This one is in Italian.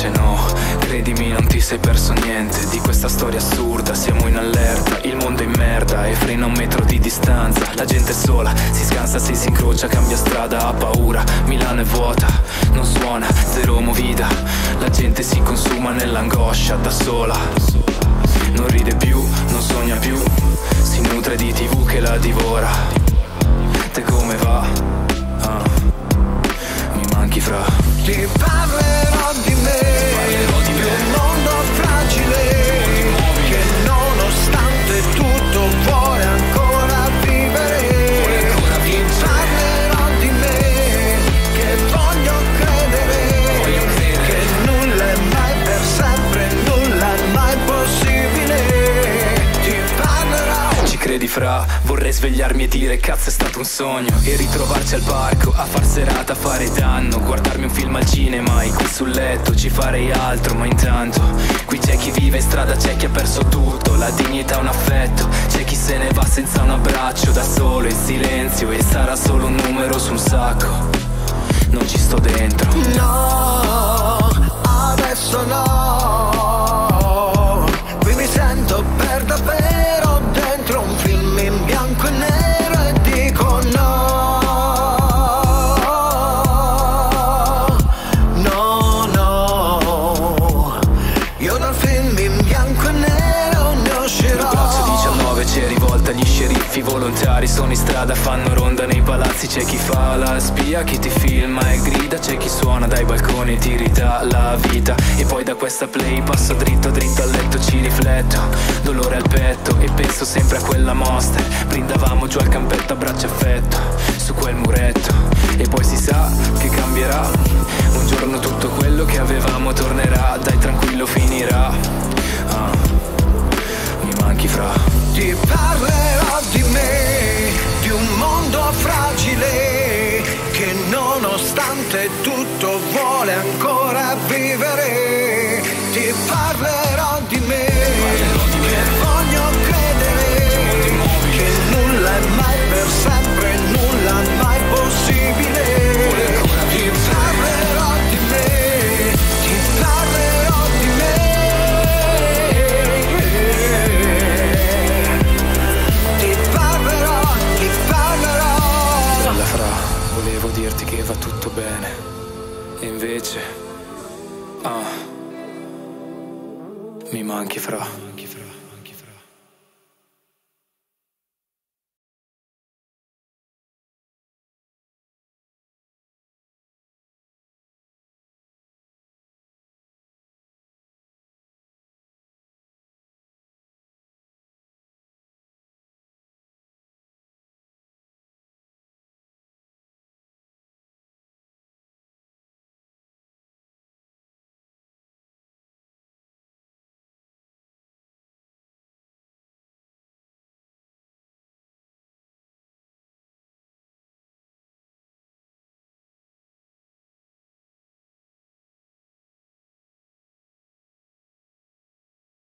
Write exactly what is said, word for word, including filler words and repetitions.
invece no, credimi non ti sei perso niente di questa storia assurda. Siamo in allerta, il mondo è in merda e frena a un metro di distanza. La gente è sola, si scansa se si incrocia, cambia strada, ha paura. Milano è vuota, non suona, zero movida. La gente si consuma nell'angoscia da sola. Non ride più, non sogna più, si nutre di tivù che la divora. Te come va? Ah, mi manchi fra. Ti parlerò di me, parlerò di, di me. un mondo fragile che nonostante tutto vuole ancora vivere. Vuole ancora vincere. Ti parlerò di me, che voglio credere, voglio credere che nulla è mai per sempre, nulla è mai possibile. Ti parlerò. Ci credi fra? Vorrei svegliarmi e dire cazzo è stato un sogno e ritrovarci al parco a far serata, a fare danno, guardarmi un film al cinema e qui sul letto ci farei altro. Ma intanto qui c'è chi vive in strada, c'è chi ha perso tutto, la dignità, un affetto, c'è chi se ne va senza un abbraccio, da solo in silenzio e sarà solo un numero su un sacco. Non ci sto dentro. No, adesso no. Qui mi sento per davvero dentro un film in bianco e nero e dico no. No, no. Io dal film in bianco e nero ne uscirò. Braccio diciannove c'è rivolta, gli sceriffi volontari sono in strada, fanno ronda nei palazzi. C'è chi fa la spia, chi ti filma e grida, c'è chi suona dai balconi e ti ridà la vita. E poi da questa play passo dritto dritto a letto, ci rifletto, dolore al petto e penso sempre a quella Monster. Brindavamo giù al campetto a braccio affetto su quel muretto. E poi si sa che cambierà, un giorno tutto quello che avevamo tornerà. Dai tranquillo finirà. Ah, mi manchi fra. Ti parlerò di me, di un mondo fragile che nonostante tutto vuole ancora vivere. Ti parlerò di me, che voglio credere, che nulla è mai per sempre, nulla è mai possibile. Ti parlerò di me, ti parlerò di me. Bella fra, volevo dirti che va tutto bene e invece, ah, mi manchi fra.